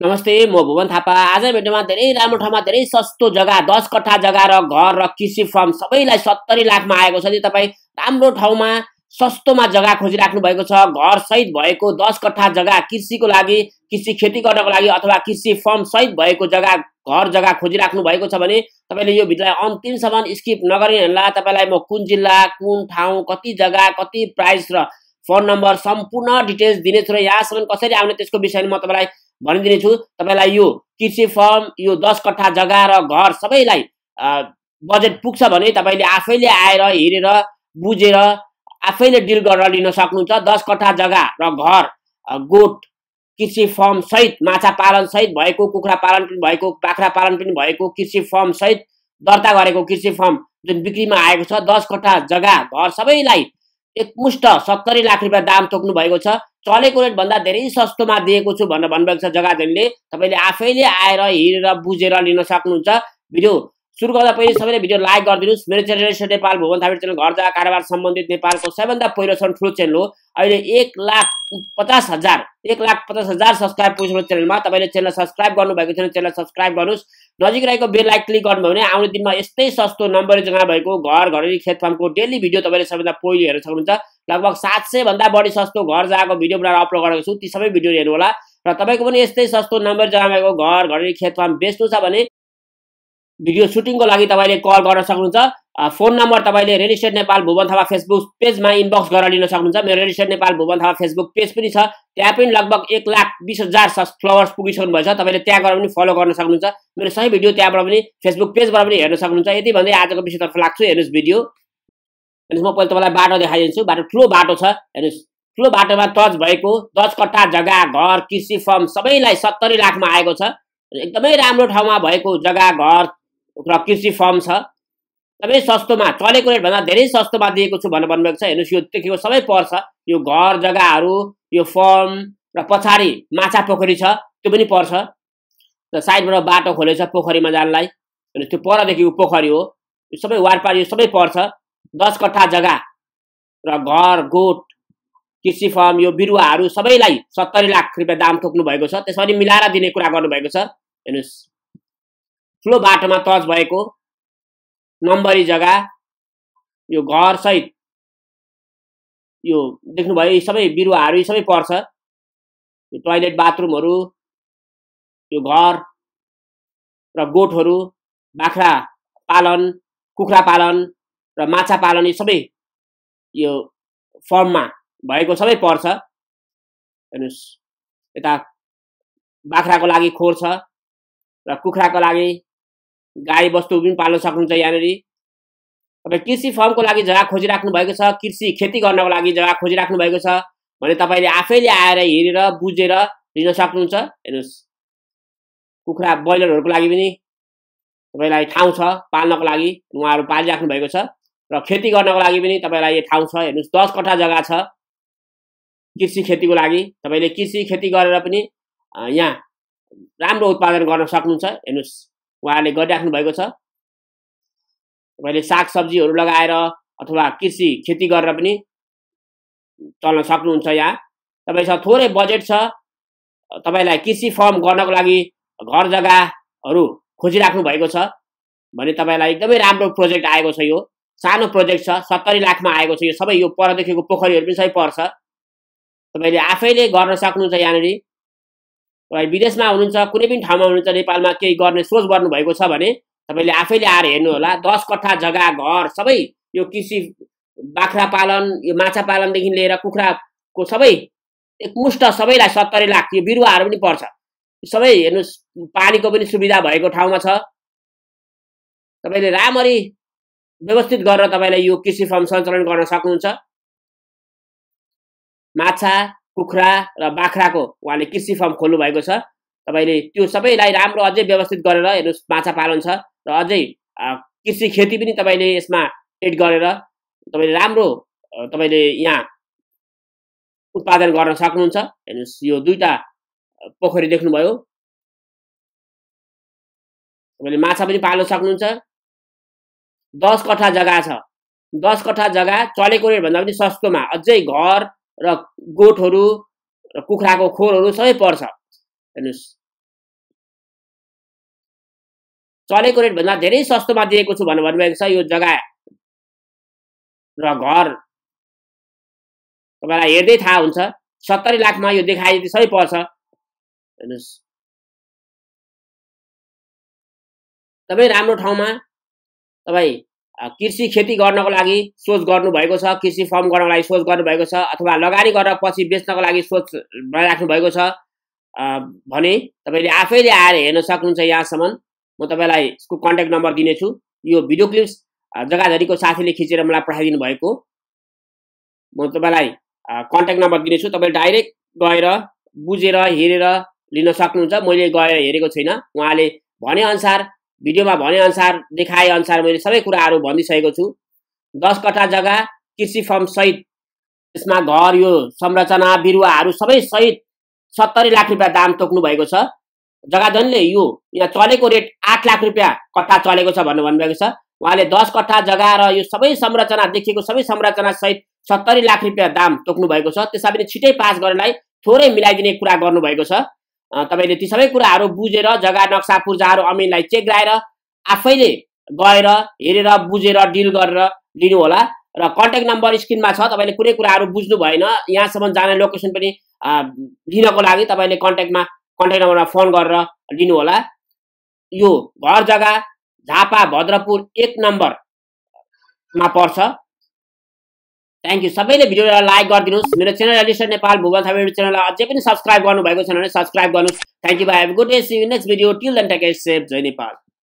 नमस्ते, म भुवन थापा। आज भिडियोमा धेरै राम्रो ठाउँमा धेरै सस्तो जग्गा 10 कट्ठा जग्गा र घर र कृषि फर्म सबैलाई 70 लाखमा आएको छ। यदि तपाईँ राम्रो ठाउँमा सस्तोमा जग्गा खोजिराख्नु भएको छ, घर सहित भएको 10 कट्ठा जग्गा कृषिको लागि, कृषि खेती गर्नको लागि अथवा कृषि फर्म सहित भएको जग्गा घर जग्गा खोजिराख्नु भएको छ भने तपाईले यो भिडियोलाई अन्तिमसम्म स्किप नगरिनुहोला। तपाईलाई म कुन जिल्ला, कुन ठाउँ, कति जग्गा, कति प्राइस र फोन नम्बर सम्पूर्ण डिटेल्स दिनेछु र यहाँसम्म कसरी आउने त्यसको विषयमा म तपाईलाई भनिदिनेछु। तपाईलाई यो कृषि फर्म, यो 10 कट्ठा जग्गा र घर सबैलाई बजेट पुग्छ भने तपाईले आफैले आएर हेरेर बुझेर आफैले डिल गरेर लिन सक्नुहुन्छ। 10 कट्ठा जग्गा र घर, गोठ, कृषि फर्म सहित, माछा पालन सहित भएको, कुखुरा पालन पनि भएको, बाख्रा पालन पनि भएको, कृषि फर्म सहित दर्ता गरेको कृषि फर्म जुन बिक्रीमा आएको छ, 10 कट्ठा जग्गा घर सबैलाई एकमुष्ट 70 लाख रुपैयाँ दाम तोक्नु भएको छ। चलेको रेट भन्दा धेरै सस्तोमा दिएको छु भनेर भन्नुभएको छ जग्गा दैले। तपाईले आफैले आएर हेरेर बुझेर लिन सक्नुहुन्छ। भिडियो सुरु गर्दा पहिले सबैले भिडियो लाइक गरिदिनुस्। मेरो च्यानल नेपाल भुवन थापा च्यानल घर जग्गा कारोबार सम्बन्धित नेपालको सबैभन्दा पहिलो ठुलो च्यानल हो। अहिले 1,50,000 सब्स्क्राइब पुगेको च्यानलमा। तपाईले च्यानल सब्स्क्राइब गर्नु भएको छैन, च्यानल सब्स्क्राइब गर्नुस्। नजिक रहेको बेल लाइक क्लिक गर्नुभयो भने आउने दिनमा यस्तै सस्तो नम्बरी जग्गा भएको घर घरेलु खेत फार्मको डेली भिडियो तपाईले सबैभन्दा पहिले हेर्न सक्नुहुन्छ। लगभग 700 भन्दा बढी सस्तो घर जग्गाको भिडियो बनाएर अपलोड गरेको छु। ती सबै भिडियो हेर्नु होला र तपाईको पनि यस्तै सस्तो नम्बरी जग्गा भएको घर घरेलु खेत फार्म बेच्नु छ भने भिडियो सुटिङको लागि तपाईले कल गर्न सक्नुहुन्छ। फोन नम्बर तपाईले real estate Nepal Bhuwan Thapa Facebook पेजमा इनबक्स गरेर लिन सक्नुहुन्छ। मेरो real estate Nepal Bhuwan Thapa Facebook page पनि छ। त्यहाँ पनि लगभग 1,20,000 फलोवर्स पुगिसक्नु भएछ। तपाईले त्यहाँ गएर पनि फलो गर्न सक्नुहुन्छ। मेरो सही भिडियो त्यहाँबाट पनि फेसबुक पेजबाट पनि हेर्न सक्नुहुन्छ। यति भन्दै आजको विषयतर्फ लाग्छु। हेर्नुस् भिडियो। हेर्नुस्, म पहिले तपाईलाई बाटो देखाइदिन्छु। बाटो ठुलो बाटो छ। हेर्नुस्, ठुलो बाटोमा टच भएको 10 कट्ठा जग्गा घर कृषि फर्म सबैलाई 70 लाखमा आएको छ। एकदमै राम्रो ठाउँमा भएको जग्गा घर र कृषि फर्म छ। एकदमै सस्तोमा, चलेको रेट भन्दा धेरै सस्तोमा दिएको छु भनेर भन्नुभएको छ। हेर्नुस्, यो देखेको सबै पर्छ। यो घर जग्गाहरू, यो फर्म र पछाडि माछा पोखरी छ, त्यो पनि पर्छ। र साइडबाट बाटो खोलेछ पोखरीमा जानलाई। हेर्नुस्, त्यो परदेखिको पोखरी हो। यो सबै वारपार यो सबै पर्छ। 10 कट्ठा जग्गा र घर गोठ कृषि फर्म यो बिरुवाहरू सबैलाई 70 लाख रुपैयाँ दाम तोक्नु भएको छ। त्यसरी मिलाएर दिने कुरा गर्नुभएको छ। हेर्नुस्, ठुलो बाटोमा टच भएको नम्बरी जग्गा, यो घर सहित यो देख्नुभयो यी सबै बिरुवाहरू यी सबै पर्छ। यो टोयलेट बाथरुमहरू, यो घर र गोठहरू, बाख्रा पालन, कुखुरा पालन र माछा पालन यी सबै यो फर्ममा भएको सबै पर्छ। हेर्नुस्, यता बाख्राको लागि खोर छ र कुखुराको लागि गाई बस्तु पनि पाल्न सक्नुहुन्छ। यहाँनिर तपाईँ कृषि फर्मको लागि जग्गा खोजिराख्नु भएको छ, कृषि खेती गर्नको लागि जग्गा खोजिराख्नु भएको छ भने तपाईले आफैले आएर हेरेर बुझेर लिन सक्नुहुन्छ। हेर्नुस्, कुखुरा ब्रोइलरहरूको लागि पनि तपाईलाई ठाउँ छ पाल्नको लागि, उहाँहरू पालिराख्नु भएको छ र खेती गर्नको लागि पनि तपाईलाई यो ठाउँ छ। हेर्नुस्, 10 कट्ठा जग्गा छ कृषि खेतीको लागि। तपाईले कृषि खेती गरेर पनि यहाँ राम्रो उत्पादन गर्न सक्नुहुन्छ। हेर्नुस्, उहाँले गरिराख्नु भएको छ। तपाईले सागसब्जीहरू लगाएर अथवा कृषि खेती गरेर पनि चल्न सक्नुहुन्छ। यहाँ तपाईसँग थोरै बजेट छ, तपाईलाई कृषि फर्म गर्नको लागि घर जग्गाहरू खोजिराख्नु भएको छ भने तपाईलाई एकदमै राम्रो प्रोजेक्ट आएको छ। यो सानो प्रोजेक्ट छ, 70 लाखमा आएको छ। यो सबै यो परदेखिको पोखरीहरू पनि सबै पर्छ। तपाईले आफैले गर्न सक्नुहुन्छ। यहाँनिर तपाईँ विदेशमा हुनुहुन्छ, कुनै पनि ठाउँमा हुनुहुन्छ, नेपालमा केही गर्ने सोच गर्नु भएको छ भने तपाईले आफैले आएर हेर्नु होला। 10 कट्ठा जग्गा घर सबै यो कृषि बाख्रा पालन, यो माछा पालनदेखि लिएर कुखुराको सबै एकमुष्ट सबैलाई 70 लाख। यो बिरुवाहरू पनि पर्छ सबै। हेर्नुस्, पानीको पनि सुविधा भएको ठाउँमा छ। तपाईले राम्ररी व्यवस्थित गरेर तपाईलाई यो कृषि फर्म सञ्चालन गर्न सक्नुहुन्छ। माछा कुखुरा र बाख्राको उहाँले कृषि फर्म खोल्नु भएको छ। तपाईले त्यो सबैलाई राम्रो अझै व्यवस्थित गरेर, हेर्नुस्, माछा पालन छ र अझै कृषि खेती पनि तपाईले यसमा एड गरेर तपाईले राम्रो तपाईले यहाँ उत्पादन गर्न सक्नुहुन्छ। हेर्नुस्, यो दुईटा पोखरी देख्नुभयो। तपाईले माछा पनि पाल्न सक्नुहुन्छ। 10 कट्ठा जग्गा छ। 10 कट्ठा जग्गा चलेको रेट भन्दा पनि सस्तोमा अझै घर र गोठहरू र कुखुराको खोरहरू सबै पर्छ। हेर्नुस्, चलेको रेट भन्दा धेरै सस्तोमा दिएको छु भनेर भन्नुभएको छ। यो जग्गा र घर तपाईलाई हेर्दै थाहा हुन्छ 70 लाखमा यो देखाइ त्यसै पर्छ। हेर्नुस् तपाई राम्रो ठाउँमा तपाई कृषि खेती गर्नको लागि सोच गर्नु भएको छ, कृषि फर्म गर्नको लागि सोच गर्नु भएको छ अथवा लगानी गरेर पछि बेच्नको लागि सोच बनाइराख्नु भएको छ भने तपाईले आफैले आएर हेर्न सक्नुहुन्छ। यहाँसम्म म तपाईलाई यसको कन्ट्याक्ट नम्बर दिनेछु। यो भिडियो क्लिप्स जग्गाधरीको साथीले खिचेर मलाई पठाइदिनु भएको। म तपाईलाई कन्ट्याक्ट नम्बर दिनेछु। तपाईले डाइरेक्ट गएर बुझेर हेरेर लिन सक्नुहुन्छ। मैले गएर हेरेको छैन, उहाँले भने अनुसार भिडियोमा भने अनुसार देखाए अनुसार मैले सबै कुराहरू भनिसकेको छु। 10 कट्ठा जग्गा कृषि फर्म सहित यसमा घर यो संरचना बिरुवाहरू सबै सहित 70 लाख रुपैयाँ दाम तोक्नु भएको छ। जग्गाधनीले यो यहाँ चलेको रेट 8 लाख रुपैयाँ कट्ठा चलेको छ भन्नु भन्नुभएको छ। उहाँले 10 कट्ठा जग्गा र यो सबै संरचना देखिएको सबै संरचना सहित 70 लाख रुपैयाँ दाम तोक्नु भएको छ। त्यसै पनि छिटै पास गर्नलाई थोरै मिलाइदिने कुरा गर्नु भएको छ। तपाईले ती सबै कुराहरू बुझेर जग्गा नक्सा पूर्जाहरू अमिनलाई चेक गराएर आफैले गएर हेरेर बुझेर डिल गरेर लिनु होला। र कन्ट्याक्ट नम्बर स्क्रिनमा छ। तपाईले कुनै कुराहरू बुझ्नु भएन, यहाँसम्म जाने लोकेसन पनि लिनको लागि तपाईले कन्ट्याक्ट नम्बरमा फोन गरेर लिनु होला। यो घर जग्गा झापा भद्रपुर 1 नम्बरमा पर्छ। Thank you. सबैले भिडियोलाई लाइक गरिदिनुस्। मेरो च्यानल एलिस्टर नेपाल भुवन थापा युट्युब च्यानललाई अझै पनि सब्स्क्राइब गर्नु भएको छैन भने सब्स्क्राइब गर्नुस्। Thank you bye. Have a good day. See you next video. Till then take care. Safe. जय नेपाल।